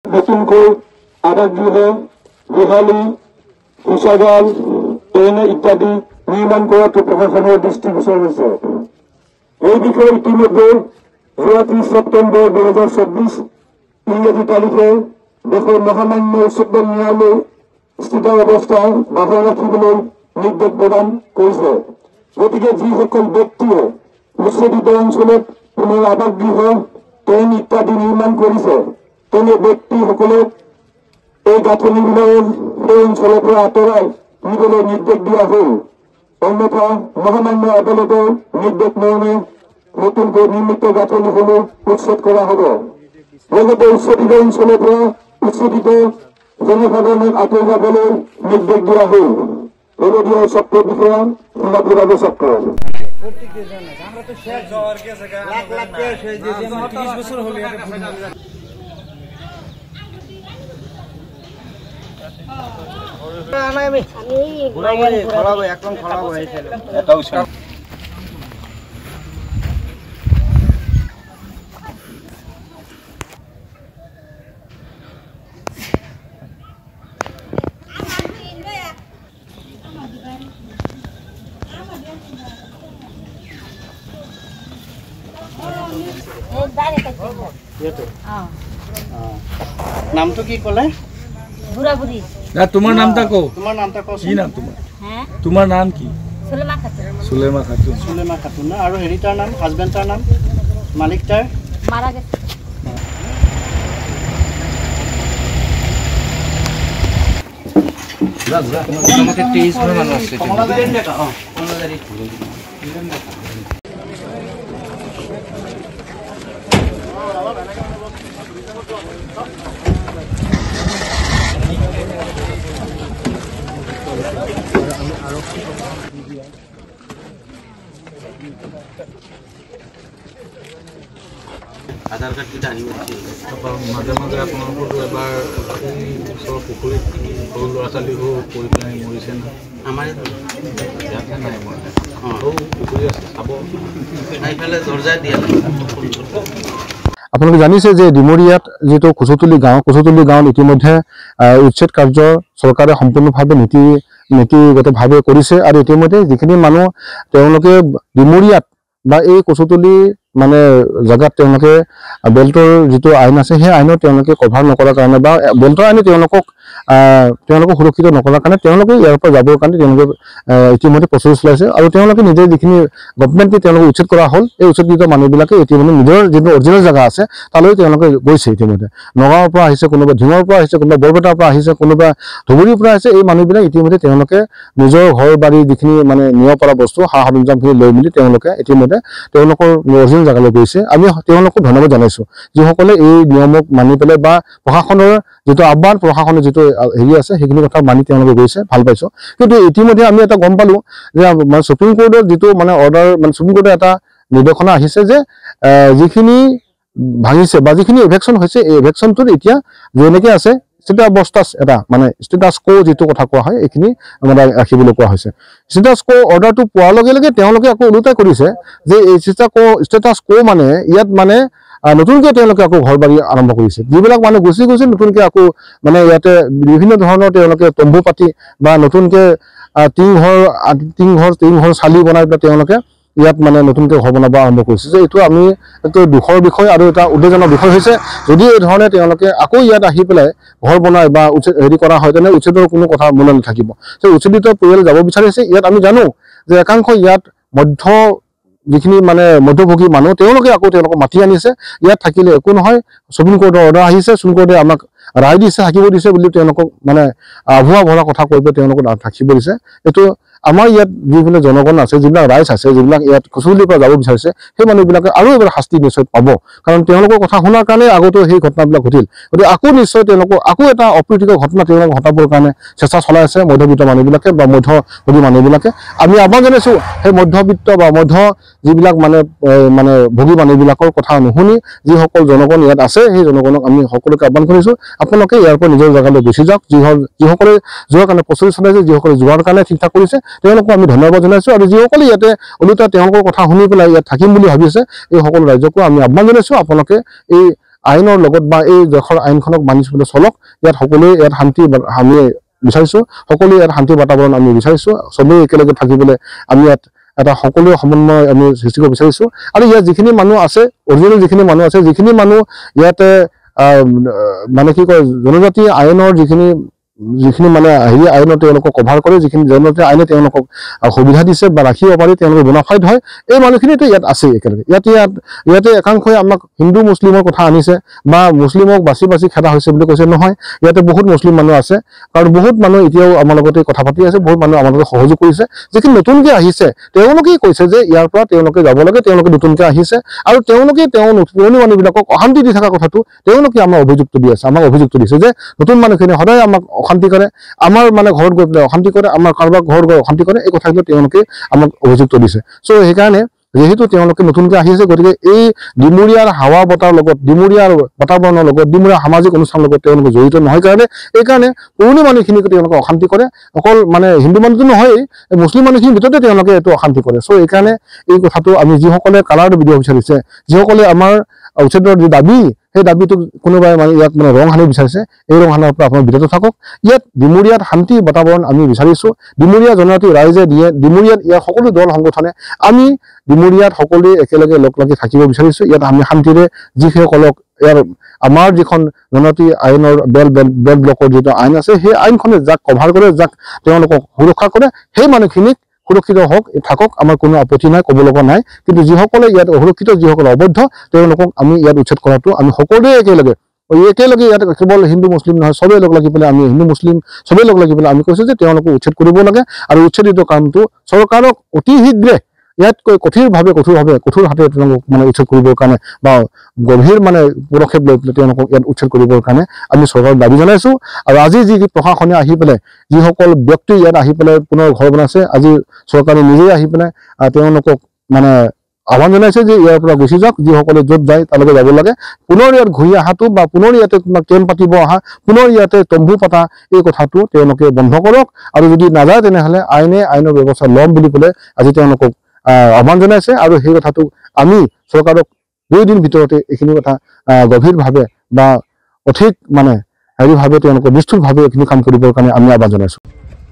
নতুনকৈ আবাসগৃহ গোহালি শৌচাগাৰ ইত্যাদি নিৰ্মাণ কৰাটো প্ৰশাসনৰ দৃষ্টিগোচৰ হৈছে। এই বিষয়ে ইতিমধ্যে যোৱা 30 ছেপ্টেম্বৰ 2024 ইংৰাজী তাৰিখে দেশৰ মহামান্য উচ্চতম ন্যায়ালয়ে স্থিতাৱস্থা বজাই ৰাখিবলৈ নিৰ্দেশ প্ৰদান কৰিছে। গতিকে যিসকল ব্যক্তিয়ে উচ্ছেদিত অঞ্চলত পুনৰ আবাসগৃহ ইত্যাদি নিৰ্মাণ কৰিছে তেনে ব্যক্তিসকলক এই গাঁথনিবিলাক সেই অঞ্চলৰ পৰা আঁতৰাই নিবলৈ নিৰ্দেশ দিয়া হ'ল। অন্যথা মহামান্য আদালতৰ নিৰ্দেশ মৰ্মে নতুনকৈ নিৰ্মিত গাঁথনিসমূহ উচ্ছেদ কৰা হ'ব। লগতে উচ্ছেদিত অঞ্চলৰ পৰা উচ্ছেদিত জনসাধাৰণক আঁতৰি যাবলৈ নিৰ্দেশ দিয়া হ'ল। এলডিআই চক্ৰ বিষয়া সোণাপুৰ চক্ৰ। নামটো কি ক'লে? বুঢ়াবুঢ়ী। তোমাৰ নামটা কও। তোমাৰ নামটা কও। কি নাম তোমাৰ? তোমাৰ নাম কি? সুলেমা খাতুন। সুলেমা খাতুন। সুলেমা খাতুন না? আৰু হেৰিটাৰ নাম, হাজবেণ্ডৰ নাম, মালিকটাৰ মারা গেছে। মোটামুটি 23 ঘৰ মানুহ আছে। আধাৰ কাৰ্ড আনিব মাজে মাজে আপোনালোকৰতো এবাৰ ওচৰৰ পুখুৰীত সৰু ল'ৰা ছোৱালীবোৰ পৰি পেলাই মৰিছে না? আমাৰ ইয়াতে নাই মই পুখুৰী আছে চাব এইফালে দৰ্জা দিয়া আপোনালোকে জানিছে যে ডিমৰীয়াত যিটো কুচুতলি গাঁৱত ইতিমধ্যে উচ্ছেদ কাৰ্য চৰকাৰে সম্পূৰ্ণভাৱে নীতিগতভাৱে কৰিছে। আৰু ইতিমধ্যে যিখিনি মানুহ তেওঁলোকে ডিমৰীয়াত বা এই কুচুতলি মানে জেগাত তেওঁলোকে বেল্টৰ যিটো আইন আছে সেই আইনত তেওঁলোকে কভাৰ নকৰাৰ কাৰণে বা বেল্টৰ আইনে তেওঁলোকক সুৰক্ষিত নকৰাৰ কাৰণে তেওঁলোকে ইয়াৰ পৰা যাবৰ কাৰণে তেওঁলোকে ইতিমধ্যে প্ৰচেষ্টা চলাইছে। আৰু তেওঁলোকে নিজে যিখিনি গভৰ্ণমেণ্টে তেওঁলোকে উচ্ছেদ কৰা হ'ল এই উচ্ছেদিত মানুহবিলাকে ইতিমধ্যে নিজৰ যিটো অৰিজিনেল জেগা আছে তালৈ তেওঁলোকে গৈছে। ইতিমধ্যে নগাঁৱৰ পৰা আহিছে, কোনোবা ঢিঙৰ পৰা আহিছে, কোনোবা বৰপেটাৰ পৰা আহিছে, কোনোবা ধুবুৰীৰ পৰা আহিছে। এই মানুহবিলাক ইতিমধ্যে তেওঁলোকে নিজৰ ঘৰ বাৰী যিখিনি মানে নিব পৰা বস্তু সা সৰঞ্জামখিনি লৈ মেলি তেওঁলোকে ইতিমধ্যে তেওঁলোকৰ অৰিজিনেল জেগালৈ গৈছে। আমি তেওঁলোকক ধন্যবাদ জনাইছোঁ যিসকলে এই নিয়মক মানি পেলাই বা প্ৰশাসনৰ যিটো আহ্বান, প্ৰশাসনৰ যিটো হেৰি আছে সেইখিনি কথা মানি তেওঁলোকে গৈছে, ভাল পাইছোঁ। কিন্তু ইতিমধ্যে আমি এটা গম পালোঁ যে মানে সুপ্ৰিম কোৰ্টৰ যিটো মানে অৰ্ডাৰ, মানে সুপ্ৰিম কোৰ্টৰ এটা নিৰ্দেশনা আহিছে যে যিখিনি ভাঙিছে বা যিখিনি ইভেকশ্যন হৈছে এই ইভেকশ্যনটোত এতিয়া যেনেকৈ আছে ষ্টেটাছ এটা মানে ষ্টেটাছ কো যিটো কথা কোৱা হয় এইখিনি মানে ৰাখিবলৈ কোৱা হৈছে। ষ্টেটাছ কো অৰ্ডাৰটো পোৱাৰ লগে লগে তেওঁলোকে আকৌ ওলোটাই কৰিছে যে এই ষ্টেটাছ কো মানে ইয়াত মানে নতুনকৈ তেওঁলোকে আকৌ ঘৰ বাৰী আৰম্ভ কৰিছে। যিবিলাক মানুহ গুচি গৈছে নতুনকৈ আকৌ মানে ইয়াতে বিভিন্ন ধৰণৰ তেওঁলোকে তম্বু পাতি বা নতুনকৈ টিংঘৰ চালি বনাই পেলাই তেওঁলোকে ইয়াত মানে নতুনকৈ ঘৰ বনাব আৰম্ভ কৰিছে। যে এইটো আমি এইটো দুখৰ বিষয় আৰু এটা উদ্বেগজনক বিষয় হৈছে। যদি এই ধৰণে তেওঁলোকে আকৌ ইয়াত আহি পেলাই ঘৰ বনাই বা হেৰি কৰা হয় তেনে উচ্ছেদৰ কোনো কথা মনত নাথাকিব। যে উচ্ছেদিত পৰিয়াল যাব বিচাৰিছে ইয়াত আমি জানো যে একাংশ ইয়াত যিখিনি মানে মধ্যভোগী মানুহ তেওঁলোকে আকৌ তেওঁলোকক মাতি আনিছে। ইয়াত থাকিলে একো নহয়, সুপ্ৰিম কোৰ্টৰ অৰ্ডাৰ আহিছে, সুপ্ৰিম কোৰ্টে আমাক ৰায় দিছে, থাকিব দিছে বুলি তেওঁলোকক মানে ভুৱা ভৰা কথা কৈ পেলাই তেওঁলোকক থাকিব দিছে। এইটো আমাৰ ইয়াত যিবিলাক জনগণ আছে, যিবিলাক ৰাইজ আছে, যিবিলাক ইয়াত কুচুতলিৰ পৰা যাব বিচাৰিছে সেই মানুহবিলাকে আৰু এবাৰ শাস্তি নিশ্চয় পাব। কাৰণ তেওঁলোকৰ কথা শুনাৰ কাৰণে আগতো সেই ঘটনাবিলাক ঘটিল। গতিকে আকৌ নিশ্চয় তেওঁলোকক আকৌ এটা অপ্ৰীতিকৰ ঘটনা তেওঁলোকে ঘটাবৰ কাৰণে চেষ্টা চলাই আছে মধ্যবিত্ত মানুহবিলাকে বা মধ্যভোগী মানুহবিলাকে। আমি আহ্বান জনাইছোঁ সেই মধ্যবিত্ত বা যিবিলাক মানে ভোগী মানুহবিলাকৰ কথা নুশুনি যিসকল জনগণ ইয়াত আছে সেই জনগণক আমি সকলোকে আহ্বান কৰিছোঁ আপোনালোকে ইয়াৰ পৰা নিজৰ জেগালৈ গুচি যাওক। যিসকলে যোৱাৰ কাৰণে প্ৰস্তুতি চলাইছে, যিসকলে যোৱাৰ কাৰণে ঠিক ঠাক কৰিছে তেওঁলোকক আমি ধন্যবাদ জনাইছোঁ। আৰু যিসকলে ইয়াতে ওলোটা তেওঁলোকৰ কথা শুনি পেলাই ইয়াত থাকিম বুলি ভাবিছে এই সকলো ৰাজ্যকো আমি আহ্বান জনাইছোঁ আপোনালোকে এই আইনৰ লগত বা এই দেশৰ আইনখনক মানি চলক ইয়াত সকলোৱে ইয়াত শান্তি আমি বিচাৰিছোঁ সকলোৱে ইয়াত শান্তি বাতাবৰণ আমি বিচাৰিছোঁ চবেই একেলগে থাকিবলৈ আমি ইয়াত এটা সকলোৱে সমন্বয় আমি সৃষ্টি কৰিব বিচাৰিছোঁ আৰু ইয়াত যিখিনি মানুহ আছে অৰিজিনেল যিখিনি মানুহ আছে যিখিনি মানুহ ইয়াতে মানে কি কয় জনজাতি আইনৰ যিখিনি মানে হেৰি আইনত তেওঁলোকক কভাৰ কৰে যিখিনি জনজাতি আইনে তেওঁলোকক সুবিধা দিছে বা ৰাখিব পাৰি তেওঁলোকে বোনাফাইড হয় এই মানুহখিনিতো ইয়াত আছে একেলগে ইয়াতে একাংশই আমাক হিন্দু মুছলিমৰ কথা আনিছে বা মুছলিমক বাছি খেদা হৈছে বুলি কৈছে নহয় ইয়াতে বহুত মুছলিম মানুহ আছে কাৰণ বহুত মানুহ এতিয়াও আমাৰ লগতে কথা পাতি আছে বহুত মানুহ আমাৰ লগত সহযোগ কৰিছে যিখিনি নতুনকৈ আহিছে তেওঁলোকেই কৈছে যে ইয়াৰ পৰা তেওঁলোকে যাব লাগে তেওঁলোকে নতুনকৈ আহিছে আৰু তেওঁলোকে পুৰণি মানুহবিলাকক অশান্তি দি থকা কথাটো তেওঁলোকে আমাক অভিযুক্ত দি আছে আমাক অভিযুক্ত দিছে যে নতুন মানুহখিনি সদায় আমাক অশান্তি কৰে আমাৰ মানে ঘৰত গৈ পেলাই অশান্তি কৰে আমাৰ কাৰোবাৰ ঘৰত গৈ অশান্তি কৰে এই কথাখিনি তেওঁলোকে আমাক অভিযুক্ত দিছে চ' সেইকাৰণে যেহেতু তেওঁলোকে নতুনকৈ আহিছে গতিকে এই ডিমুৰীয়াৰ হাৱা বতাহৰ লগত ডিমুৰীয়াৰ বাতাবৰণৰ লগত ডিমুৰীয়াৰ সামাজিক অনুষ্ঠানৰ লগত তেওঁলোকে জড়িত নহয় কাৰণে এইকাৰণে পুৰণি মানুহখিনিক তেওঁলোকে অশান্তি কৰে অকল মানে হিন্দু মানুহটো নহয় মুছলিম মানুহখিনিৰ ভিতৰতে তেওঁলোকে এইটো অশান্তি কৰে চ' এইকাৰণে এই কথাটো আমি যিসকলে কালাৰটো দিব বিচাৰিছে যিসকলে আমাৰ উচ্ছেদৰ যি দাবী সেই দাবীটো কোনোবাই মানে ইয়াত মানে ৰং সানি বিচাৰিছে এই ৰং সানাৰ পৰা আপোনাৰ বিৰত থাকক ইয়াত ডিমুৰীয়াত শান্তি বাতাবৰণ আমি বিচাৰিছোঁ ডিমুৰীয়া জনজাতি ৰাইজে ডিমুৰীয়াত ইয়াৰ সকলো দল সংগঠনে আমি ডিমুৰীয়াত সকলোৱে একেলগে লগ লাগি থাকিব বিচাৰিছোঁ ইয়াত আমি শান্তিৰে যিসকলক ইয়াৰ আমাৰ যিখন জনজাতি আইনৰ বেল ব্লকৰ যিটো আইন আছে সেই আইনখনে যাক কভাৰ কৰে যাক তেওঁলোকক সুৰক্ষা কৰে সেই মানুহখিনিক সুৰক্ষিত হওক থাকক আমাৰ কোনো আপত্তি নাই ক'ব লগা নাই কিন্তু যিসকলে ইয়াত অসুৰক্ষিত যিসকলে অবৈধ তেওঁলোকক আমি ইয়াত উচ্ছেদ কৰাটো আমি সকলোৱে একেলগে ইয়াত কেৱল হিন্দু মুছলিম নহয় চবেই লগ লাগি পেলাই আমি হিন্দু মুছলিম চবেই লগ লাগি পেলাই আমি কৈছোঁ যে তেওঁলোকক উচ্ছেদ কৰিব লাগে আৰু উচ্ছেদিত কামটো চৰকাৰক অতি শীঘ্ৰে ইয়াতকৈ কঠোৰ হাতে তেওঁলোকক মানে উচ্ছেদ কৰিবৰ কাৰণে বা গভীৰ মানে পদক্ষেপ লৈ পেলাই তেওঁলোকক ইয়াত উচ্ছেদ কৰিবৰ কাৰণে আমি চৰকাৰক দাবী জনাইছোঁ আৰু আজি যি প্ৰশাসনে আহি পেলাই যিসকল ব্যক্তি ইয়াত আহি পেলাই পুনৰ ঘৰ বনাইছে আজি চৰকাৰে নিজেই আহি পেলাই তেওঁলোকক মানে আহ্বান জনাইছে যে ইয়াৰ পৰা গুচি যাওক যিসকলে য'ত যায় তালৈকে যাব লাগে পুনৰ ইয়াত ঘূৰি অহাটো বা পুনৰ ইয়াতে কেম্প পাতিব অহা পুনৰ ইয়াতে তম্বু পতা এই কথাটো তেওঁলোকে বন্ধ কৰক আৰু যদি নাযায় তেনেহ'লে আইনৰ ব্যৱস্থা ল'ম বুলি পেলাই আজি তেওঁলোকক আহ্বান জনাইছে আৰু সেই কথাটো আমি চৰকাৰক 2 দিন ভিতৰতে এইখিনি কথা গভীৰভাৱে বা অধিক মানে হেৰিভাৱে তেওঁলোকক বিস্তৃতভাৱে এইখিনি কাম কৰিবৰ কাৰণে আমি আহ্বান জনাইছোঁ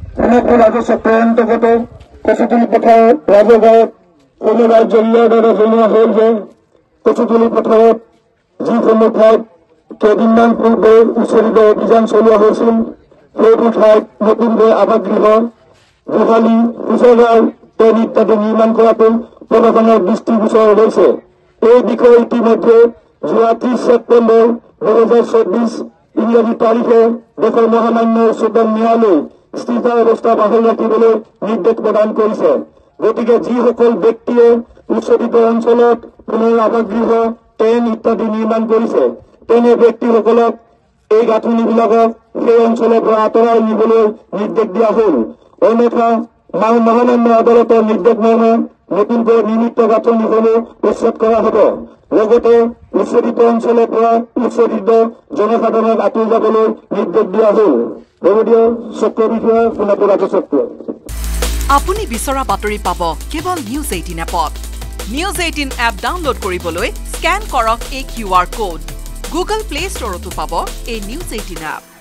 কোনোবাই জৰিয়াৰ দৰে জনোৱা হ'ল যে কচুতলি পথাৰত যিসমূহ ঠাইত কেইদিনমান পূৰ্বে উচ্ছেদিত অভিযান চলোৱা হৈছিল সেইবোৰ ঠাইত নতুনকৈ আৱাসগৃহ গোহালি শৌচাগাৰ পেন ইত্যাদি নিৰ্মাণ কৰাটো প্ৰশাসনৰ দৃষ্টিগোচৰ হৈছে এই বিষয়ে ইতিমধ্যে যোৱা 30 ছেপ্টেম্বৰ 2024 ইংৰাজী তাৰিখে দেশৰ মহামান্য উচ্চতম ন্যায়ালয়ে স্থিৰ অৱস্থা বাহাল ৰাখিবলৈ নিৰ্দেশ প্ৰদান কৰিছে গতিকে যিসকল ব্যক্তিয়ে উচ্ছেদিত অঞ্চলত পুনৰ আৱাসগৃহ পেন ইত্যাদি নিৰ্মাণ কৰিছে তেনে ব্যক্তিসকলক এই গাঁথনিবিলাকক সেই অঞ্চলৰ পৰা আঁতৰাই নিবলৈ নিৰ্দেশ দিয়া হ'ল অন্যথা মহামান্য আদালতৰ নিৰ্দেশ মৰ্মে নতুনকৈ নিৰ্মিত গাঁথনিসমূহ উচ্ছেদ কৰা হ'ব লগতে উচ্ছেদিত অঞ্চলৰ পৰা উচ্ছেদিত জনসাধাৰণক আঁতৰি যাবলৈ নিৰ্দেশ দিয়া হ'ল ৰেডিঅ' চক্ৰ বিষয়া সোণাপুৰ ৰাজচক্ৰ আপুনি বিচৰা বাতৰি পাব কেৱল নিউজ 18 এপত নিউজ 18 এপ ডাউনলোড কৰিবলৈ স্ক্যান কৰক এই QR কোড গুগল প্লে ষ্টৰতো পাব এই নিউজ 18 এপ